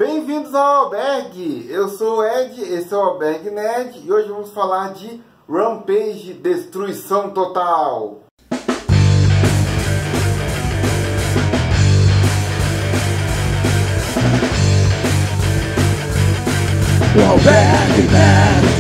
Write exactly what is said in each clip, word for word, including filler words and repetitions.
Bem-vindos ao Albergue! Eu sou o Ed, esse é o Albergue Nerd e hoje vamos falar de Rampage Destruição Total. O Albergue Nerd.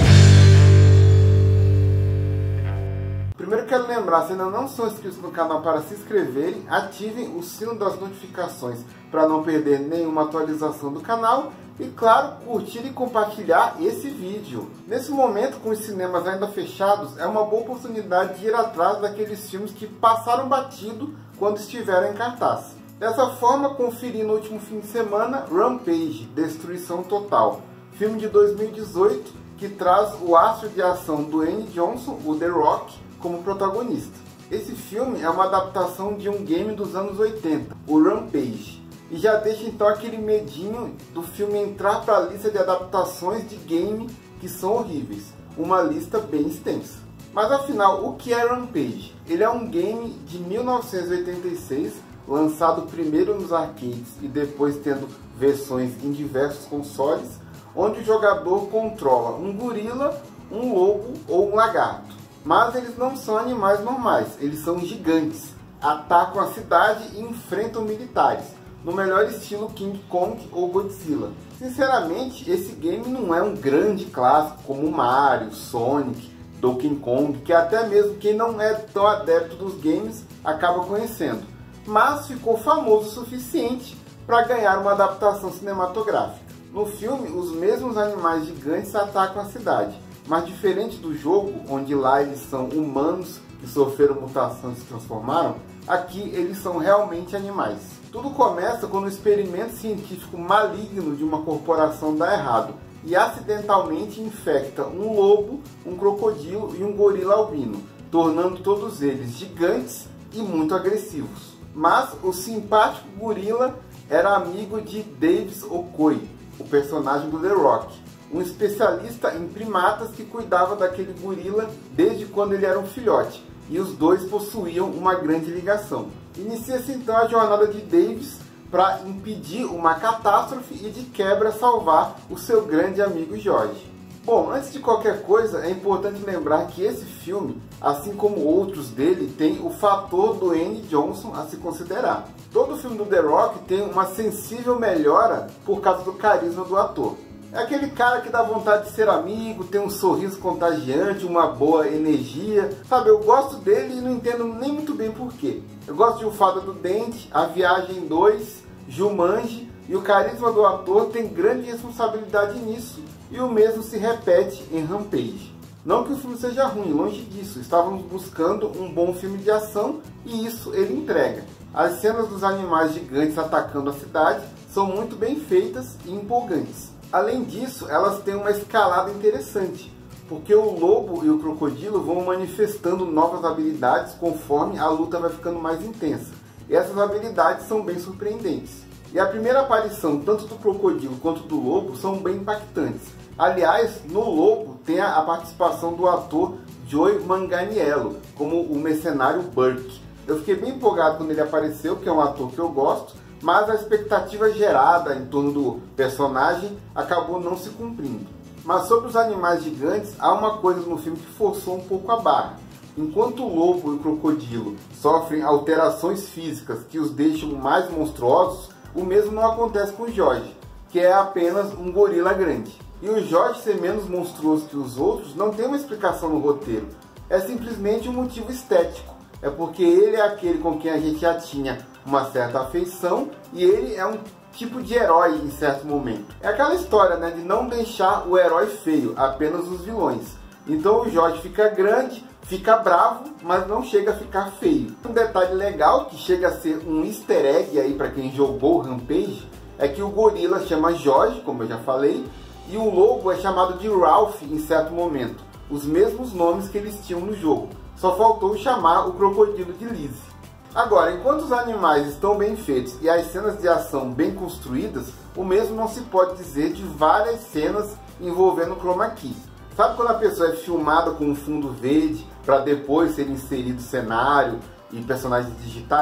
Primeiro quero lembrar, se ainda não são inscritos no canal, para se inscreverem, ativem o sino das notificações para não perder nenhuma atualização do canal e, claro, curtir e compartilhar esse vídeo. Nesse momento, com os cinemas ainda fechados, é uma boa oportunidade de ir atrás daqueles filmes que passaram batido quando estiveram em cartaz. Dessa forma, conferi no último fim de semana Rampage Destruição Total, filme de dois mil e dezoito que traz o astro de ação Dwayne Johnson, o The Rock, como protagonista. Esse filme é uma adaptação de um game dos anos oitenta, o Rampage, e já deixa então aquele medinho do filme entrar para a lista de adaptações de game que são horríveis, uma lista bem extensa. Mas afinal, o que é Rampage? Ele é um game de mil novecentos e oitenta e seis, lançado primeiro nos arcades e depois tendo versões em diversos consoles, onde o jogador controla um gorila, um lobo ou um lagarto. Mas eles não são animais normais, eles são gigantes, atacam a cidade e enfrentam militares, no melhor estilo King Kong ou Godzilla. Sinceramente, esse game não é um grande clássico como Mario, Sonic, Donkey Kong, que até mesmo quem não é tão adepto dos games acaba conhecendo, mas ficou famoso o suficiente para ganhar uma adaptação cinematográfica. No filme, os mesmos animais gigantes atacam a cidade, mas diferente do jogo, onde lá eles são humanos que sofreram mutações e se transformaram, aqui eles são realmente animais. Tudo começa quando um experimento científico maligno de uma corporação dá errado e acidentalmente infecta um lobo, um crocodilo e um gorila albino, tornando todos eles gigantes e muito agressivos. Mas o simpático gorila era amigo de Davis Okoi, o personagem do The Rock, um especialista em primatas que cuidava daquele gorila desde quando ele era um filhote, e os dois possuíam uma grande ligação. Inicia-se então a jornada de Davis para impedir uma catástrofe e de quebra salvar o seu grande amigo George. Bom, antes de qualquer coisa, é importante lembrar que esse filme, assim como outros dele, tem o fator Dwayne Johnson a se considerar. Todo filme do The Rock tem uma sensível melhora por causa do carisma do ator. É aquele cara que dá vontade de ser amigo, tem um sorriso contagiante, uma boa energia. Sabe, eu gosto dele e não entendo nem muito bem porquê. Eu gosto de O Fada do Dente, A Viagem dois, Jumanji, e o carisma do ator tem grande responsabilidade nisso. E o mesmo se repete em Rampage. Não que o filme seja ruim, longe disso. Estávamos buscando um bom filme de ação e isso ele entrega. As cenas dos animais gigantes atacando a cidade são muito bem feitas e empolgantes. Além disso, elas têm uma escalada interessante, porque o lobo e o crocodilo vão manifestando novas habilidades conforme a luta vai ficando mais intensa. E essas habilidades são bem surpreendentes. E a primeira aparição, tanto do crocodilo quanto do lobo, são bem impactantes. Aliás, no lobo tem a participação do ator Joey Manganiello, como o mercenário Burke. Eu fiquei bem empolgado quando ele apareceu, que é um ator que eu gosto, mas a expectativa gerada em torno do personagem acabou não se cumprindo. Mas sobre os animais gigantes, há uma coisa no filme que forçou um pouco a barra. Enquanto o lobo e o crocodilo sofrem alterações físicas que os deixam mais monstruosos, o mesmo não acontece com o George, que é apenas um gorila grande. E o George ser menos monstruoso que os outros não tem uma explicação no roteiro, é simplesmente um motivo estético. É porque ele é aquele com quem a gente já tinha uma certa afeição e ele é um tipo de herói em certo momento. É aquela história, né, de não deixar o herói feio, apenas os vilões. Então o George fica grande, fica bravo, mas não chega a ficar feio. Um detalhe legal que chega a ser um easter egg aí para quem jogou Rampage é que o gorila chama George, como eu já falei, e o lobo é chamado de Ralph em certo momento, os mesmos nomes que eles tinham no jogo. Só faltou chamar o crocodilo de Lizzie. Agora, enquanto os animais estão bem feitos e as cenas de ação bem construídas, o mesmo não se pode dizer de várias cenas envolvendo chroma key. Sabe quando a pessoa é filmada com um fundo verde para depois ser inserido cenário e personagens digitais?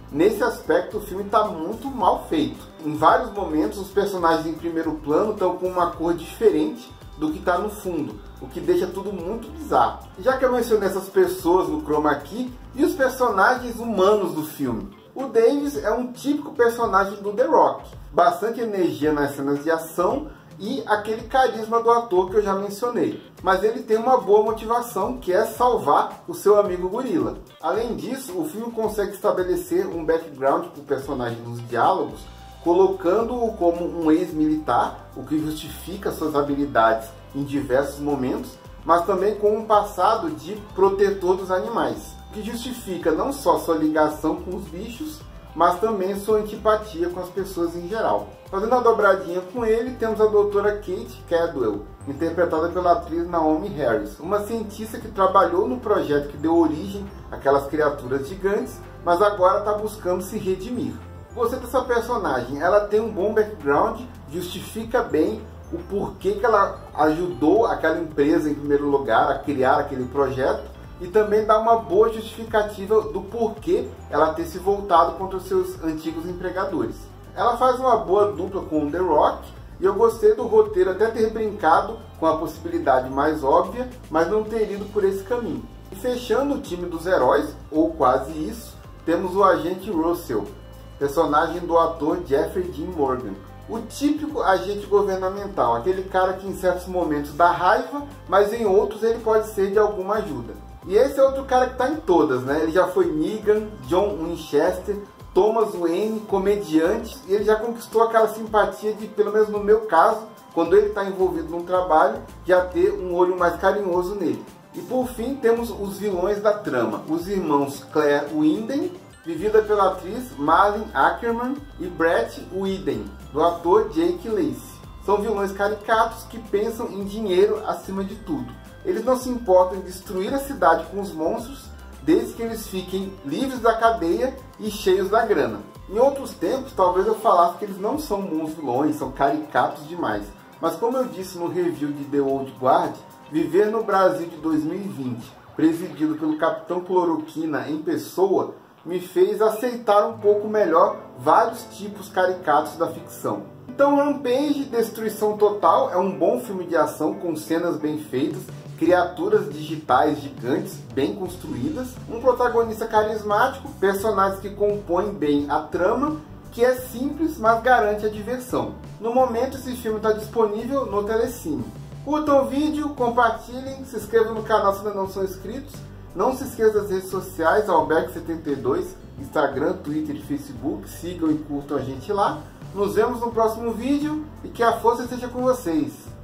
Nesse aspecto, o filme está muito mal feito. Em vários momentos, os personagens em primeiro plano estão com uma cor diferente do que está no fundo, o que deixa tudo muito bizarro. Já que eu mencionei essas pessoas no chroma key, e os personagens humanos do filme? O Davis é um típico personagem do The Rock, bastante energia nas cenas de ação e aquele carisma do ator que eu já mencionei. Mas ele tem uma boa motivação, que é salvar o seu amigo gorila. Além disso, o filme consegue estabelecer um background para o personagem nos diálogos, colocando-o como um ex-militar, o que justifica suas habilidades em diversos momentos, mas também com um passado de protetor dos animais, o que justifica não só sua ligação com os bichos, mas também sua antipatia com as pessoas em geral. Fazendo a dobradinha com ele, temos a doutora Kate Cadwell, interpretada pela atriz Naomie Harris, uma cientista que trabalhou no projeto que deu origem àquelas criaturas gigantes, mas agora está buscando se redimir. Gostei dessa personagem, ela tem um bom background, justifica bem o porquê que ela ajudou aquela empresa em primeiro lugar a criar aquele projeto, e também dá uma boa justificativa do porquê ela ter se voltado contra os seus antigos empregadores. Ela faz uma boa dupla com o The Rock, e eu gostei do roteiro até ter brincado com a possibilidade mais óbvia, mas não ter ido por esse caminho. E fechando o time dos heróis, ou quase isso, temos o agente Russell, personagem do ator Jeffrey Dean Morgan. O típico agente governamental, aquele cara que em certos momentos dá raiva, mas em outros ele pode ser de alguma ajuda. E esse é outro cara que está em todas, né? Ele já foi Negan, John Winchester, Thomas Wayne, comediante, e ele já conquistou aquela simpatia de, pelo menos no meu caso, quando ele está envolvido num trabalho, já ter um olho mais carinhoso nele. E por fim temos os vilões da trama, os irmãos Claire Winden, vivida pela atriz Malin Ackerman, e Brett Whedon, do ator Jake Lacy. São vilões caricatos que pensam em dinheiro acima de tudo. Eles não se importam em destruir a cidade com os monstros, desde que eles fiquem livres da cadeia e cheios da grana. Em outros tempos, talvez eu falasse que eles não são bons vilões, são caricatos demais. Mas como eu disse no review de The Old Guard, viver no Brasil de dois mil e vinte, presidido pelo Capitão Cloroquina em pessoa, me fez aceitar um pouco melhor vários tipos caricatos da ficção. Então Rampage, Destruição Total, é um bom filme de ação com cenas bem feitas, criaturas digitais gigantes bem construídas, um protagonista carismático, personagens que compõem bem a trama, que é simples, mas garante a diversão. No momento, esse filme está disponível no Telecine. Curtam o vídeo, compartilhem, se inscrevam no canal se ainda não são inscritos. Não se esqueçam das redes sociais, Alberg setenta e dois, Instagram, Twitter e Facebook. Sigam e curtam a gente lá. Nos vemos no próximo vídeo e que a força esteja com vocês.